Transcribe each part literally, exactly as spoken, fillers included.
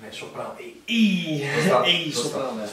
Nee, sopraan. E. E, sopraan. Ja.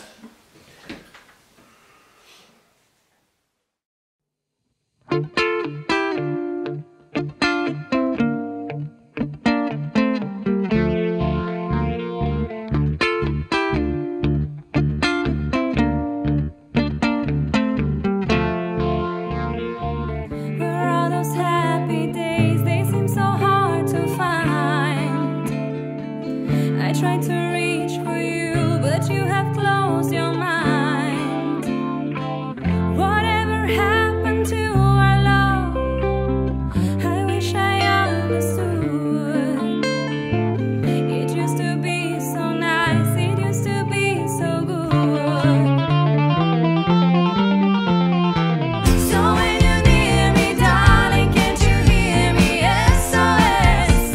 Trying to reach for you, but you have closed your mind. Whatever happened to our love? I wish I understood. It used to be so nice, it used to be so good. So when you're near me, darling, can't you hear me? S O S.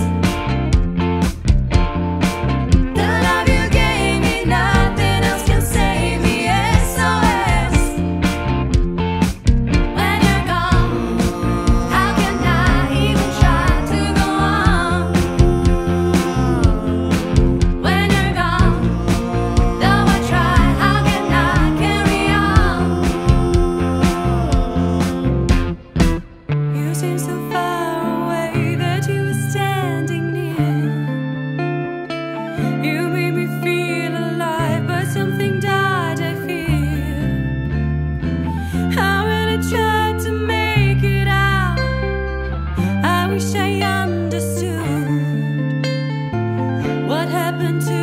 Wish I understood what happened to